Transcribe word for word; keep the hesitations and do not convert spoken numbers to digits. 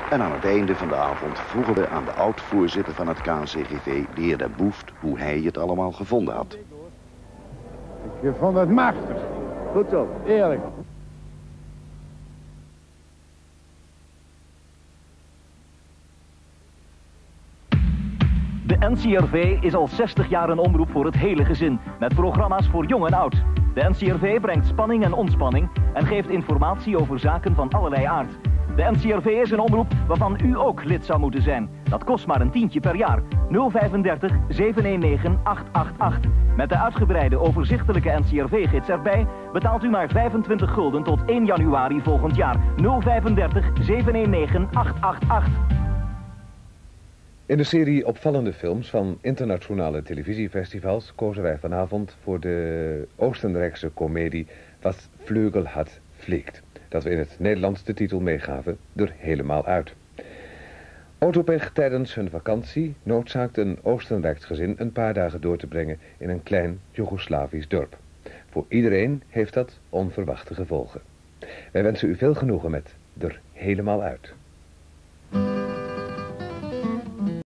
En aan het einde van de avond vroegen we aan de oud-voorzitter van het K N C G V, de heer Den Boeft, hoe hij het allemaal gevonden had. Ik vond het machtig. Goed zo. Eerlijk. De N C R V is al zestig jaar een omroep voor het hele gezin, met programma's voor jong en oud. De N C R V brengt spanning en ontspanning en geeft informatie over zaken van allerlei aard. De N C R V is een omroep waarvan u ook lid zou moeten zijn. Dat kost maar een tientje per jaar. nul vijfendertig zevenhonderdnegen acht acht acht. Met de uitgebreide overzichtelijke N C R V-gids erbij betaalt u maar vijfentwintig gulden tot één januari volgend jaar. nul vijfendertig zevenhonderdnegen acht acht acht. In de serie opvallende films van internationale televisiefestivals kozen wij vanavond voor de Oostenrijkse komedie Wat Vleugel had fliegt, dat we in het Nederlands de titel meegaven er helemaal uit. Autopech tijdens hun vakantie noodzaakt een Oostenrijks gezin een paar dagen door te brengen in een klein Joegoslavisch dorp. Voor iedereen heeft dat onverwachte gevolgen. Wij wensen u veel genoegen met er helemaal uit.